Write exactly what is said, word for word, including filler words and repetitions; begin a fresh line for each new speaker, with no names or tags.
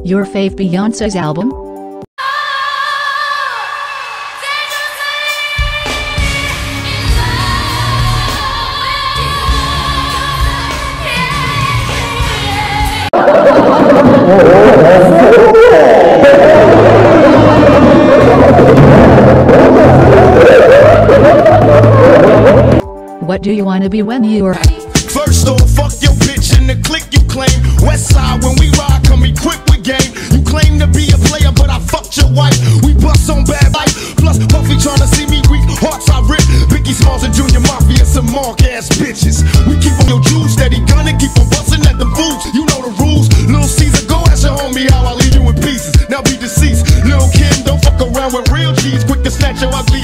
Your fave Beyonce's album? What do you want to be when you are?
First off, fuck your bitch and the clique you claim. West side, when we ride, come equipped with game. You claim to be a player, but I fucked your wife. We bust on bad life. Plus, Puffy tryna see me weak. Hearts I rip. Biggie Smalls and Junior Mafia, some mark ass bitches. We keep on your juice, steady gunning, keep on busting at them fools. You know the rules. Little Caesar, go ask your homie how I leave you in pieces. Now be deceased. Lil' Kim, don't fuck around with real cheese. Quick to snatch your ugly